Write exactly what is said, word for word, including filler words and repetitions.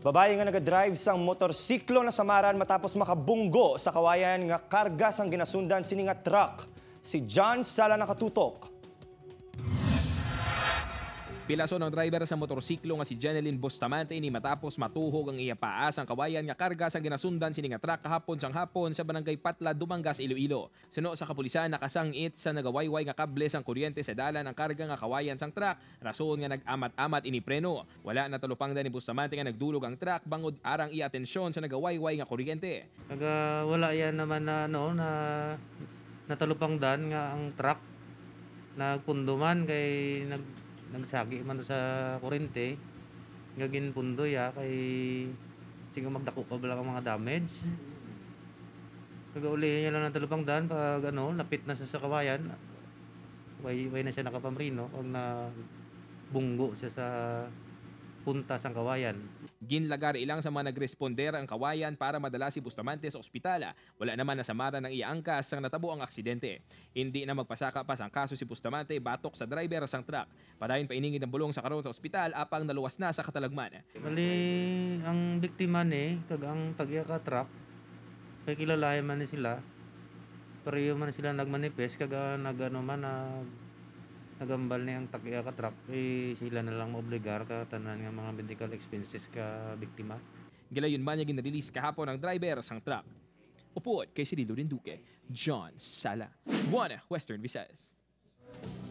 Babae nga nagadrive sang motorsiklo na samaran matapos makabunggo sa kawayan nga karga sang ginasundan sini nga truck. Si John Sala nakatutok. Pilaso ng driver sa motorsiklo nga si Jeneline Bustamante ni matapos matuhog ang iya paas ang kawayan nga karga sa ginasundan sini nga truck kahapon sang hapon sa barangay Patla, Dumangas, Iloilo. Suno sa kapulisan nakasangit sa nagawayway nga kable sang kuryente sa dalan ang karga nga kawayan sang truck. Rason nga nag-amat-amat ini preno. Wala na talupang ni Bustamante nga nagdulog ang truck bangod arang iya atensyon sa nagawayway nga kuryente. Naga wala yan naman na ano na natalupang dan nga ang truck nagpunduman kay nag nagsagi man sa kurente nga ginpundo ya kay sige magdako pa bala ang mga damage. Kagauli niya lang ng talupang daan pag ano napit na siya sa kawayan. Way way na siya nakapamrino kung na bunggo siya sa punta sang kawayan. Ginlagar ilang sa mga nagresponder ang kawayan para madala si Bustamante sa ospital. Wala naman nasamara ng iangkas sang natabo ang aksidente. Hindi na magpasaka pa sang kaso si Bustamante batok sa driver sang truck. Padayon pa iningid ng bulong sa karon sa ospital apang naluwas na sa katalagman. Bali ang biktima ni kag ang tagya ka truck kay kilalayan man ni sila. Pareho man sila nagmanifest kag nagano man nag nagambal ni ang tagya ka truck eh sila na lang maobligar ka tanan nga mga medical expenses ka biktima. Gilayon man niya ginrelease kahapon ang driver sang truck. Upod kay si Lido Duque, John Sala, One Western Visayas.